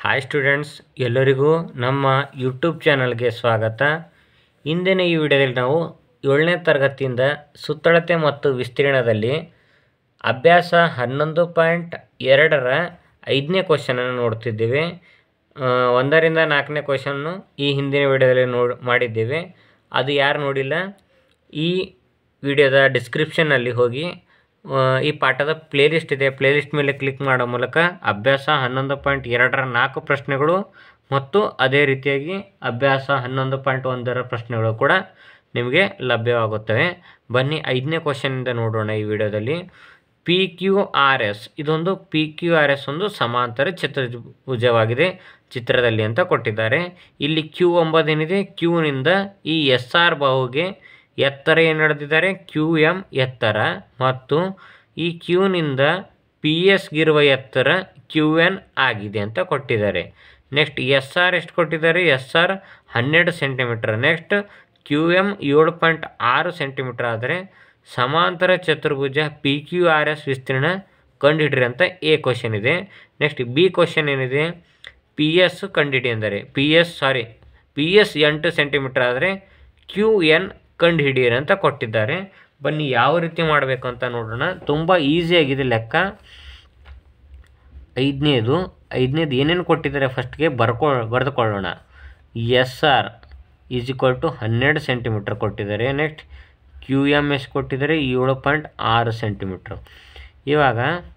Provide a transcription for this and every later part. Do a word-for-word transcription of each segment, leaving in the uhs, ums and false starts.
Hi students, ಎಲ್ಲರಿಗೂ ನಮ್ಮ YouTube ಚಾನಲ್ಗೆ ಸ್ವಾಗತ. ಇಂದಿನ ಈ ವಿಡಿಯೋದಲ್ಲಿ ನಾವು ಏಳನೇ ತರಗತಿಯಿಂದ ಸುತ್ತಳತೆ ಮತ್ತು ವಿಸ್ತೀರ್ಣದಲ್ಲಿ ಅಭ್ಯಾಸ ಹನ್ನೊಂದು ಪಾಯಿಂಟ್ ಎರಡರ ಐದನೇ ಕ್ವಶನನ್ನು ನೋಡ್ತಿದ್ದೇವೆ. ಒಂದರಿಂದ ನಾಲ್ಕನೇ ಕ್ವಶನ್ನು ಈ ಹಿಂದಿನ ವಿಡಿಯೋದಲ್ಲಿ ನೋಡಿ ಮಾಡಿದ್ದೇವೆ. ಅದು ಯಾರು ನೋಡಿಲ್ಲ, ಈ ವಿಡಿಯೋದ ಡಿಸ್ಕ್ರಿಪ್ಷನ್ನಲ್ಲಿ ಹೋಗಿ ಈ ಪಾಠದ ಪ್ಲೇಲಿಸ್ಟ್ ಇದೆ, ಪ್ಲೇಲಿಸ್ಟ್ ಮೇಲೆ ಕ್ಲಿಕ್ ಮಾಡೋ ಮೂಲಕ ಅಭ್ಯಾಸ ಹನ್ನೊಂದು ಪಾಯಿಂಟ್ ಎರಡರ ನಾಲ್ಕು ಪ್ರಶ್ನೆಗಳು ಮತ್ತು ಅದೇ ರೀತಿಯಾಗಿ ಅಭ್ಯಾಸ ಹನ್ನೊಂದು ಪಾಯಿಂಟ್ ಒಂದರ ಪ್ರಶ್ನೆಗಳು ಕೂಡ ನಿಮಗೆ ಲಭ್ಯವಾಗುತ್ತವೆ. ಬನ್ನಿ ಐದನೇ ಕ್ವಶನಿಂದ ನೋಡೋಣ ಈ ವಿಡಿಯೋದಲ್ಲಿ. ಪಿ ಕ್ಯೂ ಆರ್ ಎಸ್, ಇದೊಂದು ಪಿ ಕ್ಯೂ ಆರ್ ಎಸ್ ಒಂದು ಸಮಾಂತರ ಚತುರ್ಭುಜವಾಗಿದೆ ಚಿತ್ರದಲ್ಲಿ ಅಂತ ಕೊಟ್ಟಿದ್ದಾರೆ. ಇಲ್ಲಿ ಕ್ಯೂ ಒಂಬತ್ತೇನಿದೆ, ಕ್ಯೂನಿಂದ ಈ ಎಸ್ ಆರ್ ಬಾಹುಗೆ ಎತ್ತರ ಏನು ನಡೆದಿದ್ದಾರೆ, ಕ್ಯೂ ಎಮ್ ಎತ್ತರ, ಮತ್ತು ಈ ಕ್ಯೂನಿಂದ ಪಿ ಎಸ್ಗಿರುವ ಎತ್ತರ ಕ್ಯೂ ಎನ್ ಆಗಿದೆ ಅಂತ ಕೊಟ್ಟಿದ್ದಾರೆ. ನೆಕ್ಸ್ಟ್ ಎಸ್ ಆರ್ ಎಷ್ಟು ಕೊಟ್ಟಿದ್ದಾರೆ, ಎಸ್ ಆರ್ ಹನ್ನೆರಡು ಸೆಂಟಿಮೀಟರ್. ನೆಕ್ಸ್ಟ್ ಕ್ಯೂ ಎಮ್ ಏಳು ಪಾಯಿಂಟ್ ಆರು ಸೆಂಟಿಮೀಟರ್ ಆದರೆ ಸಮಾಂತರ ಚತುರ್ಭುಜ ಪಿ ಕ್ಯೂ ಆರ್ ಎಸ್ ವಿಸ್ತೀರ್ಣ ಕಂಡುಹಿಡ್ರಿ ಅಂತ ಎ ಕ್ವಶನ್ ಇದೆ. ನೆಕ್ಸ್ಟ್ ಬಿ ಕ್ವಶನ್ ಏನಿದೆ, ಪಿ ಎಸ್ ಕಂಡುಹಿಡಿ ಅಂದರೆ P S sorry P S ಎಂಟು ಸೆಂಟಿಮೀಟರ್ ಆದರೆ ಕ್ಯೂ ಎನ್ ಕಂಡು ಹಿಡಿಯಿರಿ ಅಂತ ಕೊಟ್ಟಿದ್ದಾರೆ. ಬನ್ನಿ ಯಾವ ರೀತಿ ಮಾಡಬೇಕು ಅಂತ ನೋಡೋಣ. ತುಂಬ ಈಸಿಯಾಗಿದೆ ಲೆಕ್ಕ. ಐದನೇದು ಐದನೇದು ಏನೇನು ಕೊಟ್ಟಿದ್ದಾರೆ ಫಸ್ಟ್ಗೆ ಬರ್ಕೊ ಬರೆದುಕೊಳ್ಳೋಣ. S R is equal to ಹನ್ನೆರಡು ಸೆಂಟಿಮೀಟರ್ ಕೊಟ್ಟಿದ್ದಾರೆ. ನೆಕ್ಸ್ಟ್ ಕ್ಯೂ ಎಮ್ ಎಸ್ ಕೊಟ್ಟಿದ್ದಾರೆ ಏಳು ಪಾಯಿಂಟ್ ಆರು ಸೆಂಟಿಮೀಟ್ರ್. ಇವಾಗ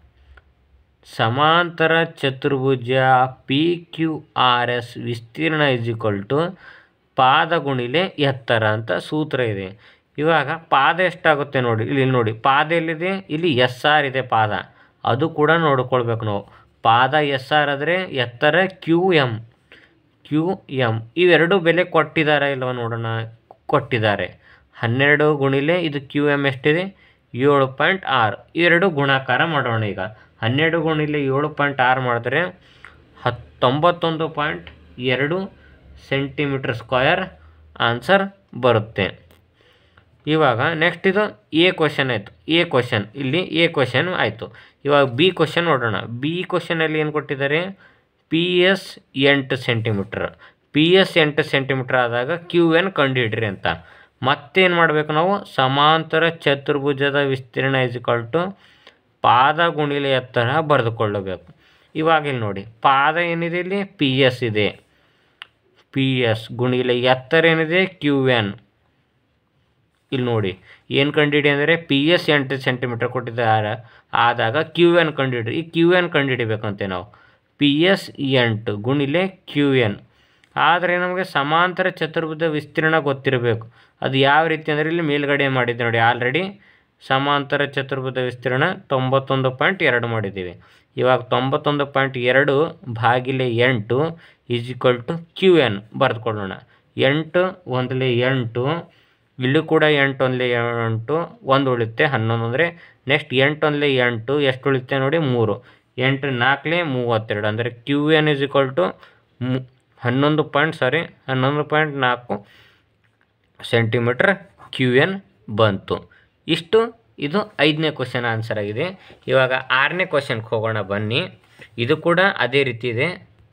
ಸಮಾಂತರ ಚತುರ್ಭುಜ ಪಿ ಕ್ಯೂ ಆರ್ ಎಸ್ ವಿಸ್ತೀರ್ಣ ಈಸ್ ಈಕ್ವಲ್ ಟು ಪಾದ ಗುಣಿಲೆ ಎತ್ತರ ಅಂತ ಸೂತ್ರ ಇದೆ. ಇವಾಗ ಪಾದ ಎಷ್ಟಾಗುತ್ತೆ ನೋಡಿ, ಇಲ್ಲಿ ನೋಡಿ ಪಾದ ಎಲ್ಲಿದೆ, ಇಲ್ಲಿ ಎಸ್ ಆರ್ ಇದೆ ಪಾದ, ಅದು ಕೂಡ ನೋಡ್ಕೊಳ್ಬೇಕು ನಾವು. ಪಾದ ಎಸ್ ಆರ್ ಆದರೆ ಎತ್ತರ ಕ್ಯೂ ಎಮ್ ಕ್ಯೂ ಎಮ್ ಇವೆರಡು ಬೆಲೆ ಕೊಟ್ಟಿದ್ದಾರೆ ಇಲ್ವ ನೋಡೋಣ. ಕೊಟ್ಟಿದ್ದಾರೆ. ಹನ್ನೆರಡು ಗುಣಿಲೆ ಇದು ಕ್ಯೂ ಎಮ್ ಎಷ್ಟಿದೆ, ಏಳು ಪಾಯಿಂಟ್ ಆರು. ಇವೆರಡು ಗುಣಾಕಾರ ಮಾಡೋಣ. ಈಗ ಹನ್ನೆರಡು ಗುಣಿಲೆ ಏಳು ಪಾಯಿಂಟ್ ಆರು ಮಾಡಿದ್ರೆ ಹತ್ತೊಂಬತ್ತೊಂದು ಪಾಯಿಂಟ್ ಎರಡು ಸೆಂಟಿಮೀಟ್ರ್ ಸ್ಕ್ವಯರ್ ಆನ್ಸರ್ ಬರುತ್ತೆ. ಇವಾಗ ನೆಕ್ಸ್ಟ್ ಇದು ಎ ಕ್ವಶನ್ ಆಯಿತು. ಎ ಕ್ವಶನ್ ಇಲ್ಲಿ ಎ ಕ್ವಶನ್ ಆಯಿತು. ಇವಾಗ ಬಿ ಕ್ವಶನ್ ನೋಡೋಣ. ಬಿ ಕ್ವಶನಲ್ಲಿ ಏನು ಕೊಟ್ಟಿದ್ದಾರೆ, ಪಿ ಎಸ್ ಎಂಟು ಸೆಂಟಿಮೀಟ್ರ್. ಪಿ ಎಸ್ ಎಂಟು ಸೆಂಟಿಮೀಟ್ರ್ ಆದಾಗ ಕ್ಯೂ ಎನ್ ಕಂಡುಹಿಡ್ರಿ ಅಂತ. ಮತ್ತೇನು ಮಾಡಬೇಕು ನಾವು, ಸಮಾಂತರ ಚತುರ್ಭುಜದ ವಿಸ್ತೀರ್ಣ ಇಸ್ ಈಕ್ವಲ್ ಟು ಪಾದ ಗುಣಿಲೆ ಎತ್ತರ ಬರೆದುಕೊಳ್ಳಬೇಕು. ಇವಾಗ ಇಲ್ಲಿ ನೋಡಿ ಪಾದ ಏನಿದೆ, ಇಲ್ಲಿ ಪಿ ಎಸ್ ಇದೆ, ಪಿ ಎಸ್ ಗುಣಿಲೆ ಎತ್ತರ ಏನಿದೆ ಕ್ಯೂ ಎನ್. ಇಲ್ಲಿ ನೋಡಿ ಏನು ಕಂಡುಹಿಡಿ ಅಂದರೆ ಪಿ ಎಸ್ ಎಂಟು ಸೆಂಟಿಮೀಟರ್ ಕೊಟ್ಟಿದ್ದಾರೆ ಆದಾಗ ಕ್ಯೂ ಎನ್ ಕಂಡುಹಿಡ್ರಿ. ಈ ಕ್ಯೂ ಎನ್ ಕಂಡುಹಿಡಿಬೇಕಂತೆ ನಾವು. ಪಿ ಎಸ್ ಎಂಟು ಗುಣಿಲೆ ಕ್ಯೂ ಎನ್ ಆದರೆ ನಮಗೆ ಸಮಾಂತರ ಚತುರ್ಭುಜ ವಿಸ್ತೀರ್ಣ ಗೊತ್ತಿರಬೇಕು. ಅದು ಯಾವ ರೀತಿ ಅಂದರೆ ಇಲ್ಲಿ ಮೇಲ್ಗಡೆ ಮಾಡಿದ್ದೆ ನೋಡಿ, ಆಲ್ರೆಡಿ ಸಮಾಂತರ ಚತುರ್ಭುಜ ವಿಸ್ತೀರ್ಣ ತೊಂಬತ್ತೊಂದು ಪಾಯಿಂಟ್ ಎರಡು ಮಾಡಿದ್ದೀವಿ. ಇವಾಗ ತೊಂಬತ್ತೊಂದು ಪಾಯಿಂಟ್ ಎರಡು ಭಾಗಿಲೆ ಎಂಟು is equal to Q N ಬರೆದುಕೊಳ್ಳೋಣ. ಎಂಟು ಒಂದಲೇ ಎಂಟು, ಇಲ್ಲೂ ಕೂಡ ಎಂಟು ಒಂದಲೇ ಎಂಟು, ಒಂದು ಉಳಿತೆ ಹನ್ನೊಂದು ಅಂದರೆ ನೆಕ್ಸ್ಟ್ ಎಂಟು ಒಂದಲೇ ಎಂಟು ಎಷ್ಟು ಉಳಿತೆ ನೋಡಿ, ಮೂರು. ಎಂಟು ನಾಲ್ಕಲೇ ಮೂವತ್ತೆರಡು ಅಂದರೆ Q N is equal to ಮು ಹನ್ನೊಂದು ಪಾಯಿಂಟ್ ಸಾರಿ ಹನ್ನೊಂದು ಪಾಯಿಂಟ್ ನಾಲ್ಕು ಸೆಂಟಿಮೀಟ್ರ್ ಕ್ಯೂ ಎನ್ ಬಂತು. ಇಷ್ಟು ಇದು ಐದನೇ ಕ್ವಶನ್ ಆನ್ಸರ್ ಆಗಿದೆ. ಇವಾಗ ಆರನೇ ಕ್ವಶನ್ಗೆ ಹೋಗೋಣ ಬನ್ನಿ. ಇದು ಕೂಡ ಅದೇ ರೀತಿ ಇದೆ.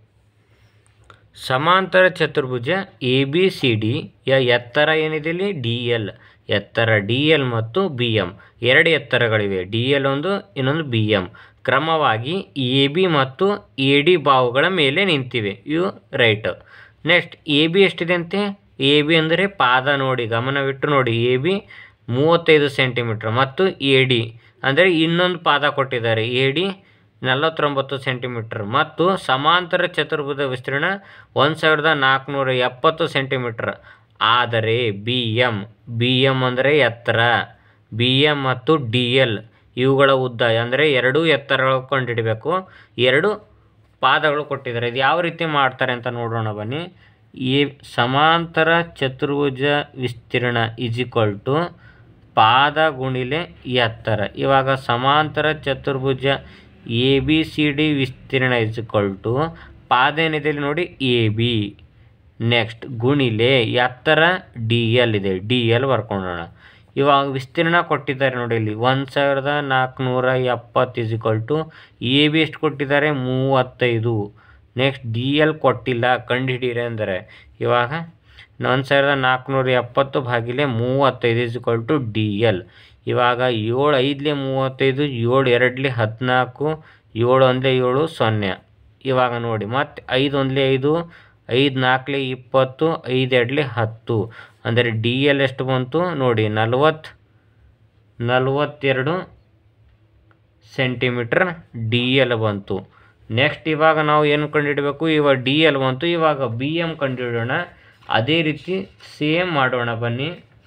ಸಮಾಂತರ ಚತುರ್ಭುಜ ಎ ಬಿ ಸಿ ಡಿ ಯ ಎತ್ತರ ಏನಿದೆ ಇಲ್ಲಿ ಡಿ ಎಲ್, ಎತ್ತರ ಡಿ ಎಲ್ ಮತ್ತು ಬಿ ಎಮ್ ಎರಡು ಎತ್ತರಗಳಿವೆ. ಡಿ ಎಲ್ ಒಂದು, ಇನ್ನೊಂದು ಬಿ ಎಮ್. ಕ್ರಮವಾಗಿ ಎ ಬಿ ಮತ್ತು ಎ ಡಿ ಬಾಹುಗಳ ಮೇಲೆ ನಿಂತಿವೆ. ಇವು ರೈಟ್. ನೆಕ್ಸ್ಟ್ ಎ ಬಿ ಎಷ್ಟಿದೆ ಅಂತೆ, ಎ ಬಿ ಅಂದರೆ ಪಾದ ನೋಡಿ, ಗಮನವಿಟ್ಟು ನೋಡಿ. ಎ ಬಿ ಮೂವತ್ತೈದು ಸೆಂಟಿಮೀಟ್ರ್ ಮತ್ತು ಎ ಡಿ ಅಂದರೆ ಇನ್ನೊಂದು ಪಾದ ಕೊಟ್ಟಿದ್ದಾರೆ, ಎ ಡಿ ನಲವತ್ತೊಂಬತ್ತು ಸೆಂಟಿಮೀಟ್ರ್ ಮತ್ತು ಸಮಾಂತರ ಚತುರ್ಭುಜ ವಿಸ್ತೀರ್ಣ ಒಂದು ಸಾವಿರದ ನಾಲ್ಕುನೂರ ಎಪ್ಪತ್ತು ಸೆಂಟಿಮೀಟ್ರ್ ಆದರೆ ಬಿ ಎಮ್ ಬಿ ಎಮ್ ಅಂದರೆ ಎತ್ತರ, ಬಿ ಎಮ್ ಮತ್ತು ಡಿ ಎಲ್ ಇವುಗಳ ಉದ್ದ ಅಂದರೆ ಎರಡೂ ಎತ್ತರಗಳು ಕಂಡುಹಿಡಬೇಕು. ಎರಡು ಪಾದಗಳು ಕೊಟ್ಟಿದ್ದಾರೆ. ಇದು ಯಾವ ರೀತಿ ಮಾಡ್ತಾರೆ ಅಂತ ನೋಡೋಣ ಬನ್ನಿ. ಈ ಸಮಾಂತರ ಚತುರ್ಭುಜ ವಿಸ್ತೀರ್ಣ ಇಸ್ ಈಕ್ವಲ್ ಟು ಪಾದ ಗುಣಿಲೆ ಎತ್ತರ. ಇವಾಗ ಸಮಾಂತರ ಚತುರ್ಭುಜ ಎ ಬಿ ಸಿ ಡಿ ವಿಸ್ತೀರ್ಣ ಇಸ್ ಈಕ್ವಲ್ ಟು ಪಾದ ಏನಿದೆ ಇಲ್ಲಿ ನೋಡಿ ಎ ಬಿ, ನೆಕ್ಸ್ಟ್ ಗುಣಿಲೆ ಎತ್ತರ ಡಿ ಎಲ್ ಇದೆ, ಡಿ ಎಲ್ ಬರ್ಕೊಳ್ಳೋಣ. ಇವಾಗ ವಿಸ್ತೀರ್ಣ ಕೊಟ್ಟಿದ್ದಾರೆ ನೋಡಿ ಇಲ್ಲಿ ಒಂದು ಸಾವಿರದ ನಾಲ್ಕುನೂರ ಎಪ್ಪತ್ತು is equal to A B ಎಷ್ಟು ಕೊಟ್ಟಿದ್ದಾರೆ ಮೂವತ್ತೈದು, ನೆಕ್ಸ್ಟ್ ಡಿ ಎಲ್ ಕೊಟ್ಟಿಲ್ಲ ಕಂಡುಹಿಡೀರಿ ಅಂದರೆ ಇವಾಗ ಒಂದು ಸಾವಿರದ ನಾಲ್ಕುನೂರ ಎಪ್ಪತ್ತು ಭಾಗಿಲೆ ಮೂವತ್ತೈದು is equal to D L. ಇವಾಗ ಏಳು ಐದಲೇ ಮೂವತ್ತೈದು, ಏಳು ಎರಡಲೇ ಹದಿನಾಲ್ಕು, ಏಳು ಒಂದಲೇ ಏಳು ಸೊನ್ನೆ. ಇವಾಗ ನೋಡಿ ಮತ್ತು ಐದು ಒಂದಲೇ ಐದು, ಐದು ನಾಲ್ಕಲೇ ಇಪ್ಪತ್ತು, ಐದು ಎರಡಲೇ ಹತ್ತು. ಅಂದರೆ ಡಿ ಎಲ್ ಎಷ್ಟು ಬಂತು ನೋಡಿ ನಲ್ವತ್ತು ನಲ್ವತ್ತೆರಡು ಸೆಂಟಿಮೀಟ್ರ್ ಡಿ ಎಲ್ ಬಂತು. ನೆಕ್ಸ್ಟ್ ಇವಾಗ ನಾವು ಏನು ಕಂಡುಹಿಡಬೇಕು, ಇವಾಗ ಡಿ ಎಲ್ ಬಂತು. ಇವಾಗ ಬಿ ಎಮ್ ಕಂಡುಹಿಡೋಣ. ಅದೇ ರೀತಿ ಸೇಮ್ ಮಾಡೋಣ ಬನ್ನಿ.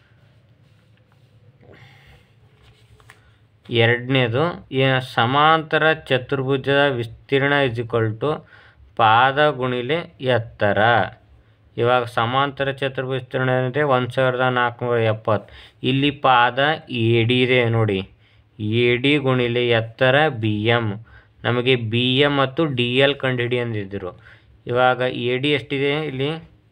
ಎರಡನೇದು ಸಮಾಂತರ ಚತುರ್ಭುಜದ ವಿಸ್ತೀರ್ಣ ಇಸ್ ಈಕ್ವಲ್ ಟು ಪಾದ ಗುಣಿಲೆ ಎತ್ತರ. ಇವಾಗ ಸಮಾಂತರ ಚತುರ್ಭುಜ ವಿಸ್ತೀರ್ಣ ಏನಿದೆ ಒಂದು ಸಾವಿರದ ನಾಲ್ಕುನೂರ ಎಪ್ಪತ್ತು. ಇಲ್ಲಿ ಪಾದ ಎ ಡಿ ಇದೆ ನೋಡಿ, ಎ ಡಿ ಗುಣಿಲೆ ಎತ್ತರ ಬಿ ಎಮ್. ನಮಗೆ ಬಿ ಎಮ್ ಮತ್ತು ಡಿ ಎಲ್ ಕಂಡುಹಿಡಿ ಅಂದಿದ್ದರು. ಇವಾಗ ಎ ಡಿ ಎಷ್ಟಿದೆ ಇಲ್ಲಿ,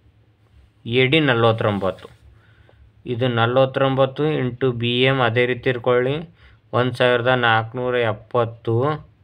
ಎ ಡಿ ನಲ್ವತ್ತೊಂಬತ್ತು. ಇದು ನಲ್ವತ್ತೊಂಬತ್ತು ಇಂಟು ಬಿ ಎಮ್ ಅದೇ ರೀತಿ ಇಟ್ಕೊಳ್ಳಿ. ಒಂದು ಸಾವಿರದ ನಾಲ್ಕುನೂರ ಎಪ್ಪತ್ತು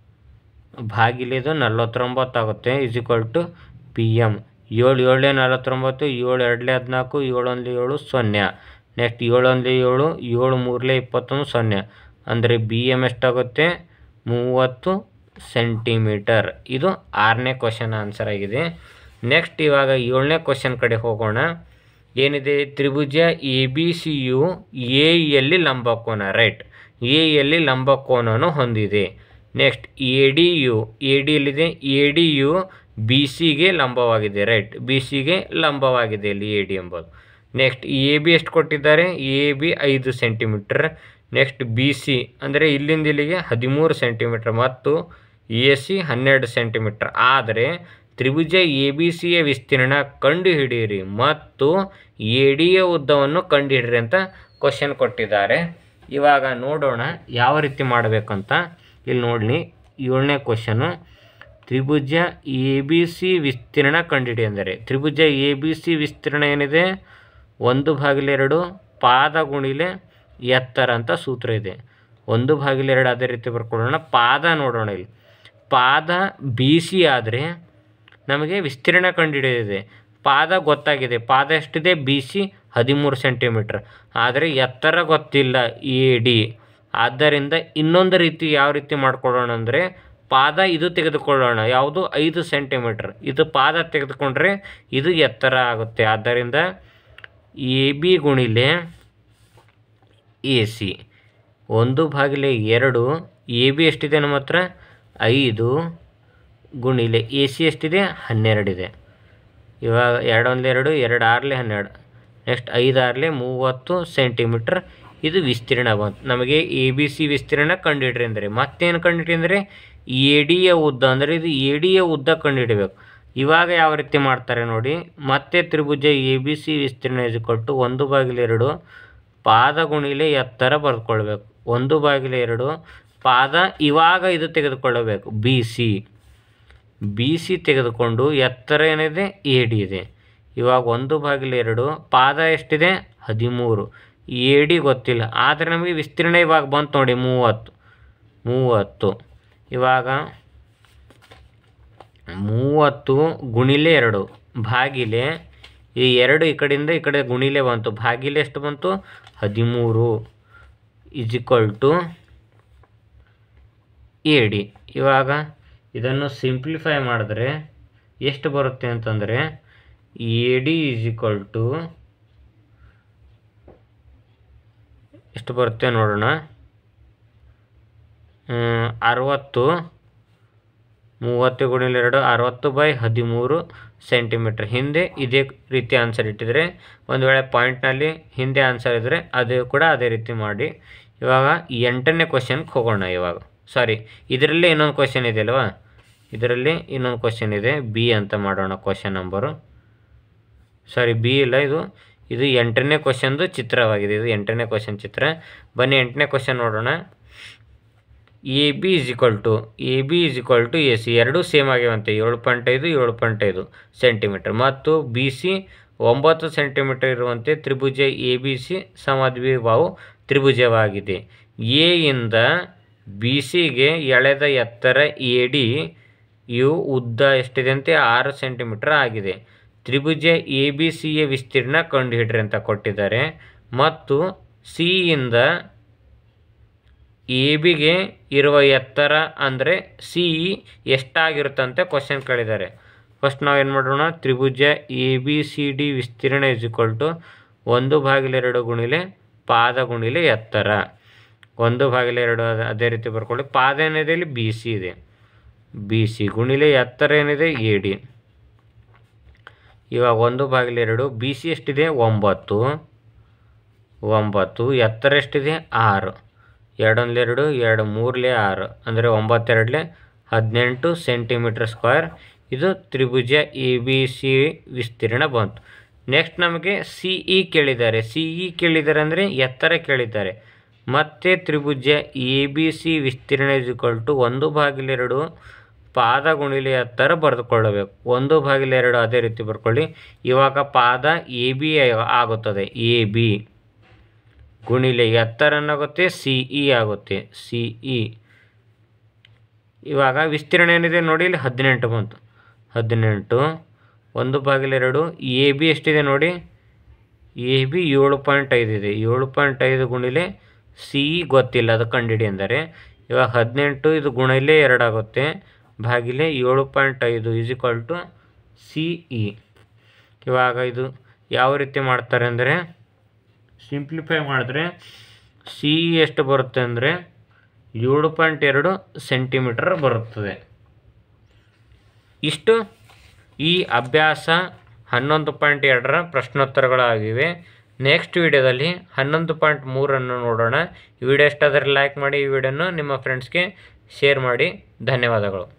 ಭಾಗಿಲಿದು ನಲ್ವತ್ತೊಂಬತ್ತು ಆಗುತ್ತೆ is equal to P M. ಏಳು ಏಳಲೇ ನಲ್ವತ್ತೊಂಬತ್ತು, ಏಳು ಎರಡಲೇ ಹದಿನಾಲ್ಕು, ಏಳು ಒಂದಲೇ ಏಳು ಸೊನ್ನೆ. ನೆಕ್ಸ್ಟ್ ಏಳು ಒಂದಲೇ ಏಳು, ಏಳು ಮೂರಲೇ ಇಪ್ಪತ್ತೊಂದು ಸೊನ್ನೆ. ಅಂದರೆ ಬಿ ಎಮ್ ಎಷ್ಟಾಗುತ್ತೆ ಮೂವತ್ತು ಸೆಂಟಿಮೀಟರ್. ಇದು ಆರನೇ ಕ್ವಶನ್ ಆನ್ಸರ್ ಆಗಿದೆ. ನೆಕ್ಸ್ಟ್ ಇವಾಗ ಏಳನೇ ಕ್ವಶನ್ ಕಡೆ ಹೋಗೋಣ. ಏನಿದೆ, ತ್ರಿಭುಜ ಎ ಬಿ ಸಿ ಯು ಎ ಯಲ್ಲಿ ಲಂಬಕೋನ, ರೈಟ್, ಎ ಯಲ್ಲಿ ಲಂಬಕೋನವನ್ನು ಹೊಂದಿದೆ. ನೆಕ್ಸ್ಟ್ ಎ ಡಿ ಯು, ಎ ಡಿ ಯಲ್ಲಿದೆ, ಎ ಡಿ ಯು ಬಿ ಸಿಗೆ ಲಂಬವಾಗಿದೆ, ರೈಟ್, ಬಿ ಸಿಗೆ ಲಂಬವಾಗಿದೆ ಇಲ್ಲಿ ಎ ಡಿ ಎಂಬುದು. ನೆಕ್ಸ್ಟ್ ಎ ಬಿ ಎಷ್ಟು ಕೊಟ್ಟಿದ್ದಾರೆ, ಎ ಬಿ ಐದು ಸೆಂಟಿಮೀಟರ್. ನೆಕ್ಸ್ಟ್ ಬಿ ಸಿ ಅಂದರೆ ಇಲ್ಲಿಂದ ಇಲ್ಲಿಗೆ ಹದಿಮೂರು ಸೆಂಟಿಮೀಟರ್ ಮತ್ತು ಎ ಸಿ ಹನ್ನೆರಡು ಸೆಂಟಿಮೀಟರ್. ಆದರೆ ತ್ರಿಭುಜ ಎ ಬಿ ಸಿಯ ವಿಸ್ತೀರ್ಣ ಕಂಡುಹಿಡಿಯಿರಿ ಮತ್ತು ಎ ಡಿಯ ಉದ್ದವನ್ನು ಕಂಡುಹಿಡಿಯಿರಿ ಅಂತ ಕ್ವಶನ್ ಕೊಟ್ಟಿದ್ದಾರೆ. ಇವಾಗ ನೋಡೋಣ ಯಾವ ರೀತಿ ಮಾಡಬೇಕಂತ. ಇಲ್ಲಿ ನೋಡಿ ಏಳನೇ ಕ್ವಶನು, ತ್ರಿಭುಜ ಎ ಬಿ ಸಿ ವಿಸ್ತೀರ್ಣ ಕಂಡುಹಿಡಿ ಅಂದರೆ ತ್ರಿಭುಜ ಎ ಬಿ ಸಿ ವಿಸ್ತೀರ್ಣ ಏನಿದೆ, ಒಂದು ಭಾಗಿಲೆ ಎರಡು ಪಾದ ಗುಣಿಲೆ ಎತ್ತರ ಅಂತ ಸೂತ್ರ ಇದೆ. ಒಂದು ಭಾಗಿಲೆ ಎರಡು ಅದೇ ರೀತಿ ಬರ್ಕೊಳ್ಳೋಣ. ಪಾದ ನೋಡೋಣ, ಇಲ್ಲಿ ಪಾದ ಬಿ ಸಿ ಆದರೆ ನಮಗೆ ವಿಸ್ತೀರ್ಣ ಕಂಡುಹಿಡಿದಿದೆ. ಪಾದ ಗೊತ್ತಾಗಿದೆ, ಪಾದ ಎಷ್ಟಿದೆ ಬಿ ಸಿ ಹದಿಮೂರು ಸೆಂಟಿಮೀಟ್ರ್, ಆದರೆ ಎತ್ತರ ಗೊತ್ತಿಲ್ಲ ಎ ಡಿ. ಆದ್ದರಿಂದ ಇನ್ನೊಂದು ರೀತಿ ಯಾವ ರೀತಿ ಮಾಡ್ಕೊಳ್ಳೋಣ ಅಂದರೆ ಪಾದ ಇದು ತೆಗೆದುಕೊಳ್ಳೋಣ, ಯಾವುದು ಐದು ಸೆಂಟಿಮೀಟ್ರ್. ಇದು ಪಾದ ತೆಗೆದುಕೊಂಡ್ರೆ ಇದು ಎತ್ತರ ಆಗುತ್ತೆ. ಆದ್ದರಿಂದ ಎ ಬಿ ಗುಣಿಲೆ ಎ ಸಿ ಒಂದು ಭಾಗಿಲೆ ಎರಡು, ಎ ಬಿ ಎಷ್ಟಿದೆ ನಮ್ಮ ಹತ್ರ ಐದು ಗುಣಿಲೆ ಎ ಸಿ ಎಷ್ಟಿದೆ ಹನ್ನೆರಡಿದೆ. ಇವಾಗ ಎರಡು ಒಂದಲೇ ಎರಡು, ಎರಡು ಆರಲೇ ಹನ್ನೆರಡು, ನೆಕ್ಸ್ಟ್ ಐದು ಆರಲೇ ಮೂವತ್ತು ಸೆಂಟಿಮೀಟ್ರ್ ಇದು ವಿಸ್ತೀರ್ಣ ಬಂತು. ನಮಗೆ ಎ ಬಿ ಸಿ ವಿಸ್ತೀರ್ಣ ಕಂಡುಹಿಡ್ರಿ ಅಂದರೆ ಮತ್ತೇನು ಕಂಡುಹಿಡಿ ಅಂದರೆ ಎ ಡಿಯ ಉದ್ದ, ಅಂದರೆ ಇದು ಎ ಡಿಯ ಉದ್ದ ಕಂಡುಹಿಡಬೇಕು. ಇವಾಗ ಯಾವ ರೀತಿ ಮಾಡ್ತಾರೆ ನೋಡಿ, ಮತ್ತೆ ತ್ರಿಭುಜ ಎ ಬಿ ಸಿ ವಿಸ್ತೀರ್ಣ ಇಸ್ ಈಕ್ವಲ್ ಟು ಒಂದು ಬಾಗಿಲೆ ಎರಡು ಪಾದ ಗುಣಿಲೆ ಎತ್ತರ ಬರೆದುಕೊಳ್ಬೇಕು. ಒಂದು ಬಾಗಿಲೆ ಎರಡು ಪಾದ, ಇವಾಗ ಇದು ತೆಗೆದುಕೊಳ್ಳಬೇಕು ಬಿ ಸಿ. ಬಿ ಸಿ ತೆಗೆದುಕೊಂಡು ಎತ್ತರ ಏನಿದೆ ಎ ಡಿ ಇದೆ. ಇವಾಗ ಒಂದು ಬಾಗಿಲೆ ಎರಡು ಪಾದ ಎಷ್ಟಿದೆ ಹದಿಮೂರು, ಎ ಡಿ ಗೊತ್ತಿಲ್ಲ, ಆದರೆ ನಮಗೆ ವಿಸ್ತೀರ್ಣ ಇವಾಗ ಬಂತು ನೋಡಿ ಮೂವತ್ತು ಮೂವತ್ತು ಇವಾಗ ಮೂವತ್ತು ಗುಣಿಲೆ ಎರಡು ಭಾಗಿಲೆ ಈ ಎರಡು ಈ ಕಡೆಯಿಂದ ಈ ಕಡೆ ಗುಣಿಲೆ ಬಂತು, ಭಾಗಿಲೆ ಎಷ್ಟು ಬಂತು ಹದಿಮೂರು is equal to A D. ಇವಾಗ ಇದನ್ನು ಸಿಂಪ್ಲಿಫೈ ಮಾಡಿದ್ರೆ ಎಷ್ಟು ಬರುತ್ತೆ ಅಂತಂದರೆ A D is equal to ಎಷ್ಟು ಬರುತ್ತೆ ನೋಡೋಣ, ಅರವತ್ತು ಮೂವತ್ತು ಗುಣಿಲೆ ಎರಡು ಅರವತ್ತು ಬೈ ಹದಿಮೂರು ಸೆಂಟಿಮೀಟ್ರ್. ಹಿಂದೆ ಇದೇ ರೀತಿ ಆನ್ಸರ್ ಇಟ್ಟಿದ್ರೆ, ಒಂದು ವೇಳೆ ಪಾಯಿಂಟ್ನಲ್ಲಿ ಹಿಂದೆ ಆನ್ಸರ್ ಇದ್ದರೆ ಅದು ಕೂಡ ಅದೇ ರೀತಿ ಮಾಡಿ. ಇವಾಗ ಎಂಟನೇ ಕ್ವಶನ್ಗೆ ಹೋಗೋಣ. ಇವಾಗ ಸಾರಿ ಇದರಲ್ಲೇ ಇನ್ನೊಂದು ಕ್ವಶನ್ ಇದೆ ಅಲ್ವಾ, ಇದರಲ್ಲಿ ಇನ್ನೊಂದು ಕ್ವಶನ್ ಇದೆ, ಬಿ ಅಂತ ಮಾಡೋಣ ಕ್ವಶನ್ ನಂಬರು. ಸಾರಿ ಬಿ ಇಲ್ಲ, ಇದು ಇದು ಎಂಟನೇ ಕ್ವಶನ್ದು ಚಿತ್ರವಾಗಿದೆ. ಇದು ಎಂಟನೇ ಕ್ವಶನ್ ಚಿತ್ರ. ಬನ್ನಿ ಎಂಟನೇ ಕ್ವಶನ್ ನೋಡೋಣ. A B is equal to A B is equal to A C ಎರಡೂ ಸೇಮ್ ಆಗಿವಂತೆ, ಏಳು ಪಾಯಿಂಟ್ ಐದು ಏಳು ಪಾಯಿಂಟ್ ಐದು ಸೆಂಟಿಮೀಟರ್ ಮತ್ತು ಬಿ ಸಿ ಒಂಬತ್ತು ಸೆಂಟಿಮೀಟರ್ ಇರುವಂತೆ ತ್ರಿಭುಜ ಎ ಬಿ ಸಿ ಸಮದ್ವಿಬಾಹು ತ್ರಿಭುಜವಾಗಿದೆ. ಎ ಇಂದ ಬಿ ಸಿಗೆ ಎಳೆದ ಎತ್ತರ ಎ ಡಿ ಯು ಉದ್ದ ಎಷ್ಟಿದೆ ಅಂತೆ ಆರು ಸೆಂಟಿಮೀಟರ್ ಆಗಿದೆ. ತ್ರಿಭುಜ ಎ ಬಿ ಸಿಯ ವಿಸ್ತೀರ್ಣ ಕಂಡುಹಿಡ್ರಿ ಅಂತ ಕೊಟ್ಟಿದ್ದಾರೆ. ಮತ್ತು ಸಿಯಿಂದ ಎ ಬಿಗೆ ಇರುವ ಎತ್ತರ ಅಂದರೆ ಸಿ ಎಷ್ಟಾಗಿರುತ್ತಂತೆ ಕ್ವಶನ್ ಕೇಳಿದ್ದಾರೆ. ಫಸ್ಟ್ ನಾವು ಏನು ಮಾಡೋಣ, ತ್ರಿಭುಜ ಎ ಬಿ ಸಿ ಡಿ ವಿಸ್ತೀರ್ಣ ಇಸ್ ಈಕ್ವಲ್ ಟು ಒಂದು ಭಾಗಿಲೆ ಎರಡು ಗುಣಿಲೆ ಪಾದ ಗುಣಿಲೆ ಎತ್ತರ. ಒಂದು ಭಾಗಿಲೆ ಎರಡು ಅದೇ ರೀತಿ ಬರ್ಕೊಳ್ಳಿ. ಪಾದ ಏನಿದೆ ಇಲ್ಲಿ ಬಿ ಸಿ ಇದೆ, ಬಿ ಸಿ ಗುಣಿಲೆ ಎತ್ತರ ಏನಿದೆ ಎ ಡಿ. ಇವಾಗ ಒಂದು ಭಾಗಿಲೆ ಎರಡು, ಬಿ ಸಿ ಎಷ್ಟಿದೆ ಒಂಬತ್ತು, ಒಂಬತ್ತು ಎತ್ತರ ಎಷ್ಟಿದೆ ಆರು. ಎರಡೊಂದಲೇ ಎರಡು, ಎರಡು ಮೂರಲೇ ಆರು ಅಂದರೆ ಒಂಬತ್ತೆರಡಲೇ ಹದಿನೆಂಟು ಸೆಂಟಿಮೀಟರ್ ಸ್ಕ್ವೇರ್. ಇದು ತ್ರಿಭುಜ ಎ ಬಿ ಸಿ ವಿಸ್ತೀರ್ಣ ಬಂತು. ನೆಕ್ಸ್ಟ್ ನಮಗೆ ಸಿ ಇ ಕೇಳಿದ್ದಾರೆ. ಸಿ ಇ ಕೇಳಿದ್ದಾರೆ ಅಂದರೆ ಎತ್ತರ ಕೇಳಿದ್ದಾರೆ. ಮತ್ತು ತ್ರಿಭುಜ ಎ ಬಿ ಸಿ ವಿಸ್ತೀರ್ಣ ಇಸ್ ಈಕ್ವಲ್ ಟು ಒಂದು ಭಾಗಿಲೆ ಎರಡು ಪಾದ ಗುಣಿಲೆ ಎತ್ತರ ಬರೆದುಕೊಳ್ಳಬೇಕು. ಒಂದು ಭಾಗಿಲೆ ಎರಡು ಅದೇ ರೀತಿ ಬರ್ಕೊಳ್ಳಿ. ಇವಾಗ ಪಾದ ಎ ಬಿ ಆಗುತ್ತದೆ, ಎ ಬಿ ಗುಣಿಲೆ ಎತ್ತರ ಏನಾಗುತ್ತೆ ಸಿ ಇ ಆಗುತ್ತೆ, ಸಿ ಇ. ಇವಾಗ ವಿಸ್ತೀರ್ಣ ಏನಿದೆ ನೋಡಿ ಇಲ್ಲಿ ಹದಿನೆಂಟು ಬಂತು. ಹದಿನೆಂಟು ಒಂದು ಭಾಗಿಲೆ ಎರಡು, ಎ ಬಿ ಎಷ್ಟಿದೆ ನೋಡಿ, ಎ ಬಿ ಏಳು ಪಾಯಿಂಟ್ ಐದು ಇದೆ. ಏಳು ಪಾಯಿಂಟ್ ಐದು ಗುಣಿಲೆ ಸಿ ಇ ಗೊತ್ತಿಲ್ಲ, ಅದು ಕಂಡಿಡಿ ಅಂದರೆ. ಇವಾಗ ಹದಿನೆಂಟು ಇದು ಗುಣಿಲೆ ಎರಡಾಗುತ್ತೆ ಭಾಗಿಲೆ ಏಳು ಪಾಯಿಂಟ್ ಐದು is equal to C E. ಇವಾಗ ಇದು ಯಾವ ರೀತಿ ಮಾಡ್ತಾರೆ ಅಂದರೆ, ಸಿಂಪ್ಲಿಫೈ ಮಾಡಿದ್ರೆ ಸಿ ಇ ಎಷ್ಟು ಬರುತ್ತೆ ಅಂದರೆ ಏಳು ಪಾಯಿಂಟ್ ಎರಡು ಸೆಂಟಿಮೀಟರ್ ಬರುತ್ತದೆ. ಇಷ್ಟು ಈ ಅಭ್ಯಾಸ ಹನ್ನೊಂದು ಪಾಯಿಂಟ್ ಎರಡರ ಪ್ರಶ್ನೋತ್ತರಗಳಾಗಿವೆ. ನೆಕ್ಸ್ಟ್ ವಿಡಿಯೋದಲ್ಲಿ ಹನ್ನೊಂದು ಪಾಯಿಂಟ್ ಮೂರನ್ನು ನೋಡೋಣ. ಈ ವಿಡಿಯೋ ಇಷ್ಟ ಆದರೆ ಲೈಕ್ ಮಾಡಿ, ಈ ವಿಡಿಯೋನ ನಿಮ್ಮ ಫ್ರೆಂಡ್ಸ್ಗೆ ಶೇರ್ ಮಾಡಿ. ಧನ್ಯವಾದಗಳು.